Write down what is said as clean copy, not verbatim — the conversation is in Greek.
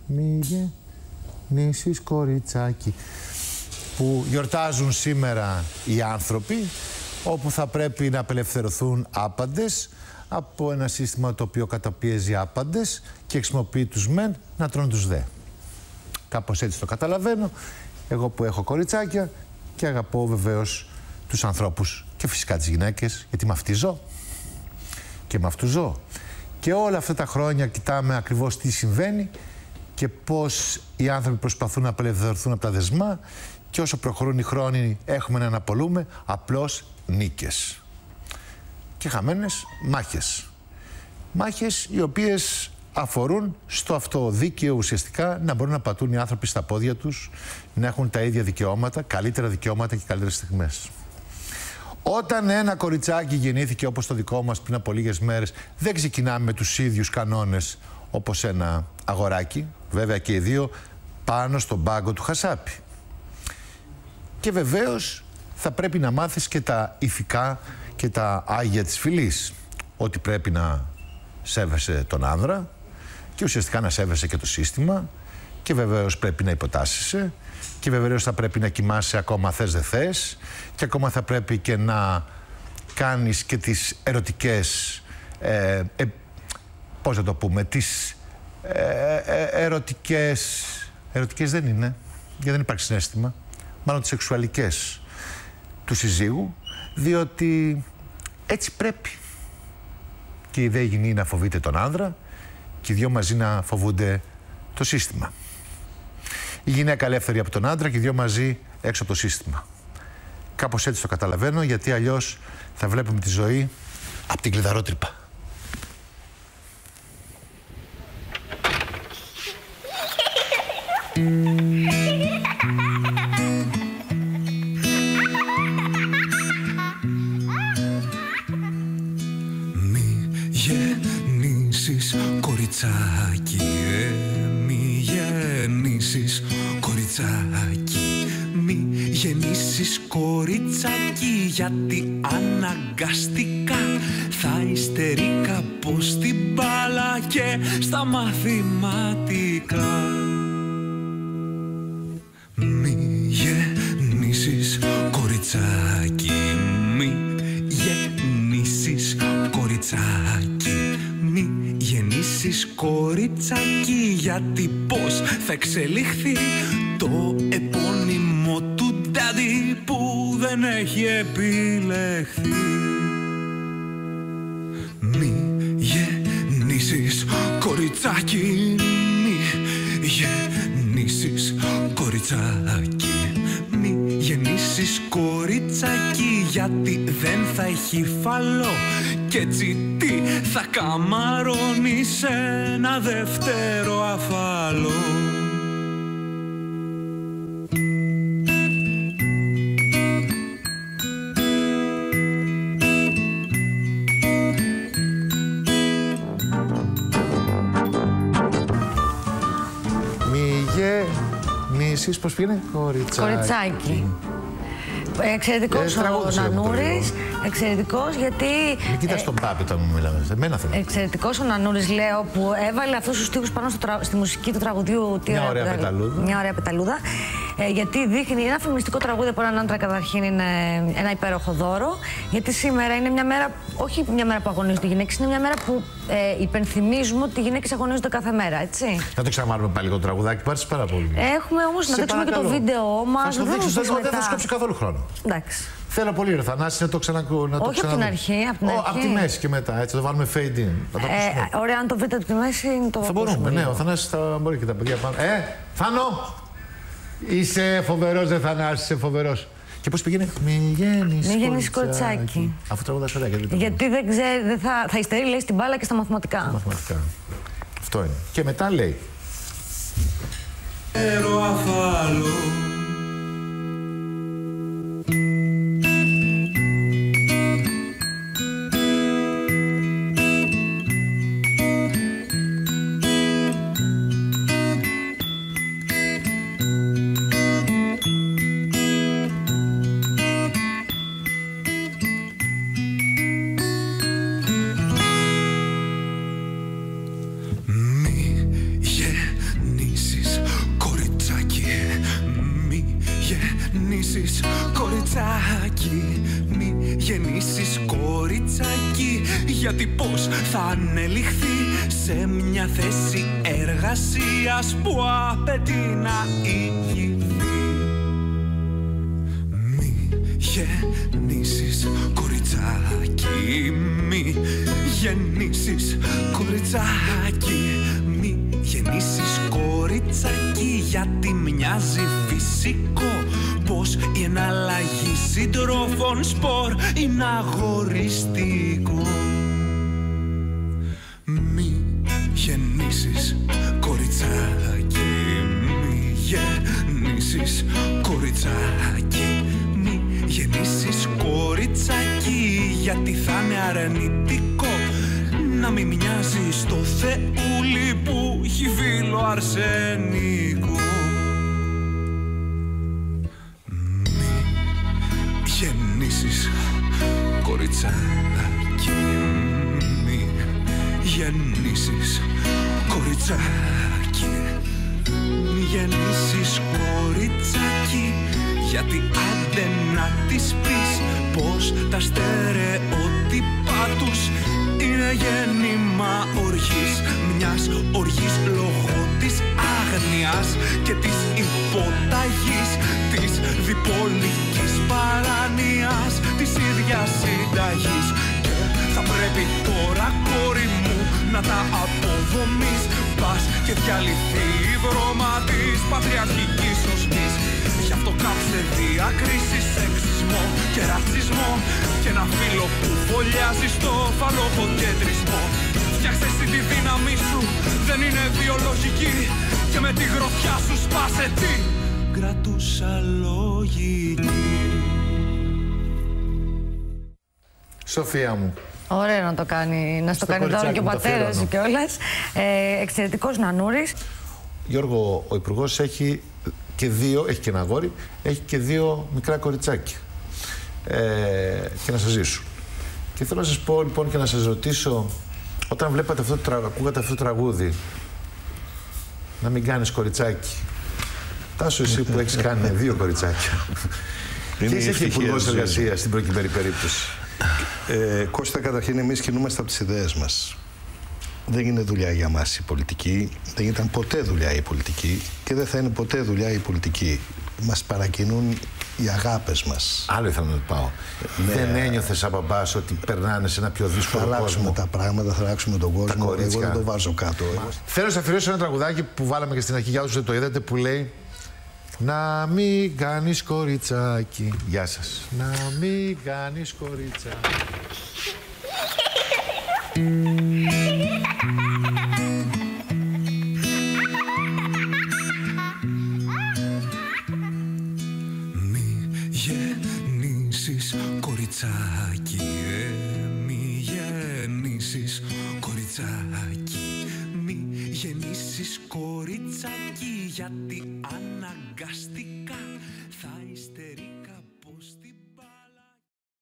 μη γεννήσεις κοριτσάκι, που γιορτάζουν σήμερα οι άνθρωποι, όπου θα πρέπει να απελευθερωθούν άπαντες από ένα σύστημα το οποίο καταπιέζει άπαντες και χρησιμοποιεί τους μεν να τρώνε τους δε. Κάπως έτσι το καταλαβαίνω, εγώ που έχω κοριτσάκια και αγαπώ βεβαίως τους ανθρώπους και φυσικά τις γυναίκες, γιατί με αυτή ζω και με αυτού ζω. Και όλα αυτά τα χρόνια κοιτάμε ακριβώς τι συμβαίνει και πώς οι άνθρωποι προσπαθούν να απελευθερωθούν από τα δεσμά, και όσο προχωρούν οι χρόνοι έχουμε να αναπολούμε απλώς νίκες και χαμένες μάχες. Μάχες οι οποίες αφορούν στο αυτοδίκαιο ουσιαστικά να μπορούν να πατούν οι άνθρωποι στα πόδια τους, να έχουν τα ίδια δικαιώματα, καλύτερα δικαιώματα και καλύτερες στιγμές. Όταν ένα κοριτσάκι γεννήθηκε όπως το δικό μας πριν από λίγες μέρες, δεν ξεκινάμε με τους ίδιους κανόνες όπως ένα αγοράκι, βέβαια και οι δύο πάνω στον πάγκο του χασάπι. Και βεβαίως θα πρέπει να μάθεις και τα ηθικά και τα άγια της φυλής. Ότι πρέπει να σέβεσαι τον άνδρα και ουσιαστικά να σέβεσαι και το σύστημα, και βεβαίως πρέπει να υποτάσσεσαι, και βεβαίως θα πρέπει να κοιμάσαι ακόμα θες δεν θες, και ακόμα θα πρέπει και να κάνεις και τις ερωτικές, πώς να το πούμε, τις ερωτικές δεν είναι, γιατί δεν υπάρχει συναίσθημα, μάλλον τις σεξουαλικές του συζύγου, διότι έτσι πρέπει. Και η ιδέα γυνή να φοβείται τον άνδρα και οι δυο μαζί να φοβούνται το σύστημα. Η γυναίκα ελεύθερη από τον άντρα και οι δυο μαζί έξω από το σύστημα. Κάπως έτσι το καταλαβαίνω, γιατί αλλιώς θα βλέπουμε τη ζωή από την κλειδαρότρυπα. Κοριτσάκι, μη γεννήσεις κοριτσάκι, μη γεννήσεις κοριτσάκι, γιατί αναγκαστικά θα υστερεί κάπως στην μπάλα και στα μαθηματικά. Μη γεννήσεις κοριτσάκι, μη γεννήσεις κοριτσάκι, μη γεννήσεις κοριτσάκι, γιατί πώς θα εξελιχθεί το επώνυμο του ντάντι που δεν έχει επιλεχθεί. Μη γεννήσεις κοριτσάκι, μη γεννήσεις κοριτσάκι, μη γεννήσεις κοριτσάκι, γιατί δεν θα έχει φαλό και έτσι τι θα καμαρώνει σε ένα δεύτερο αφαλό. Μη γεννήσεις, πώς πήγαινε, κοριτσάκι. Εξαιρετικός ο Νανούρης, εξαιρετικός γιατί... Μην κοιτάς τον Πάπη όταν μου μιλάμε, εμένα θέλω. Εξαιρετικός ο Νανούρης, λέω, που έβαλε αυτούς τους στίχους πάνω στη μουσική του τραγουδιού. Μια ωραία πεταλούδα. Μια ωραία πεταλούδα. Γιατί δείχνει ένα φεμινιστικό τραγούδι από έναν άντρα, καταρχήν είναι ένα υπέροχο δώρο. Γιατί σήμερα είναι μια μέρα, όχι μια μέρα που αγωνίζονται οι γυναίκες, είναι μια μέρα που υπενθυμίζουμε ότι οι γυναίκες αγωνίζονται κάθε μέρα, έτσι. Να το ξαναμάρουμε πάλι λίγο το τραγουδάκι, πάρεις πάρα πολύ. Έχουμε όμως να δείξουμε και το βίντεο μας. Θα το δείξεις, δεν θα σκόψει καθόλου χρόνο. Εντάξει. Θέλω πολύ, ρε Θανάση, να το ξανακούω. Όχι από την αρχή, από τη μέση και μετά, έτσι, το βάλουμε fade in. Ωραία, αν το βρείτε από τη μέση, το θα μπορούμε, ναι, ο Θανάσης θα μπορεί και τα παιδιά πάνω. Θάνο! Είσαι φοβερός, ρε Θανάση, είσαι φοβερός. Και πώς πήγαινε, μη γεννήσεις κοριτσάκι. Αφού τραγουδάς ωραία, γιατί δεν ξέρει, θα υστερεί, λέει, στην μπάλα και στα μαθηματικά. Μαθηματικά. Αυτό είναι. Και μετά λέει. γεννήσεις κοριτσάκι, γιατί πώς θα ανελιχθεί σε μια θέση εργασίας που απαιτεί να ηγηθεί. Μη γεννήσεις κοριτσάκι, μη γεννήσεις κοριτσάκι, μη γεννήσεις κοριτσάκι, γιατί μοιάζει φυσικό πως η εναλλαγή συντρόφων σπορ είναι αγοριστικό. Μη γεννήσεις κοριτσάκι, μη γεννήσεις κοριτσάκι, μη γεννήσεις κοριτσάκι, γιατί θα είναι αρνητικό να μην μοιάζει στο θεούλι που έχει φύλλο αρσενικό. Μη γεννήσεις κοριτσάκι, μη γεννήσεις κοριτσάκι, μη γεννήσεις κοριτσάκι, γιατί άντε να της πεις πως τα στερεότυπα τους είναι γέννημα οργής, μιας οργής λόγω της άγνοιας και της υποταγής, της διπολικής παρανοιάς, της ίδιας συνταγής. Και θα πρέπει τώρα, κόρη μου, να τα αποδομείς, πας και διαλυθεί η βρώμα της πατριαρχικής οσμής. Γι' αυτό κάψε διακρίση, σεξισμό και ρατσισμό και ένα φύλλο που φωλιάζει στο φαλοκοκεντρισμό. Φτιάξε εσύ τη δύναμή σου, δεν είναι βιολογική, και με τη γροθιά σου σπάσε τι κρατούσα λογική. Σοφία μου. Ωραίο να το κάνει, να στο κάνει δώρο και ο πατέρας σου κιόλας. Εξαιρετικός νανούρης. Γιώργο, ο Υπουργός έχει και δύο, έχει και ένα αγόρι, έχει και δύο μικρά κοριτσάκια. Και να σας ζήσουν. Και θέλω να σας πω λοιπόν και να σας ρωτήσω, όταν βλέπατε ακούγατε αυτό το τραγούδι, να μην κάνεις κοριτσάκι. Τάσο, εσύ που έχεις κάνει δύο κοριτσάκια. Και είσαι Υπουργός Εργασίας στην προκειμένη περίπτωση. Κώστα, καταρχήν εμείς κινούμαστε από τις ιδέες μας. Δεν είναι δουλειά για μας η πολιτική, δεν ήταν ποτέ δουλειά η πολιτική και δεν θα είναι ποτέ δουλειά η πολιτική. Μας παρακινούν οι αγάπες μας. Άλλο ήθελα να το πάω. Ναι. Δεν ένιωθες σαν μπαμπάς ότι περνάνε σε ένα πιο δύσκολο κόσμο? Θα αλλάξουμε τα πράγματα, θα αλλάξουμε τον κόσμο. Εγώ δεν το βάζω κάτω. Θέλω να σας αφιερώσω ένα τραγουδάκι που βάλαμε και στην αρχή, για όσους δεν το είδατε, που λέει «Να μην κάνεις κοριτσάκι». Γεια σας. Να μην κάνεις κοριτσάκι. Μη γεννήσεις κοριτσάκι, μη γεννήσεις κοριτσάκι, μη γεννήσεις κοριτσάκι, γιατί αναγκαστικά θα υστερεί.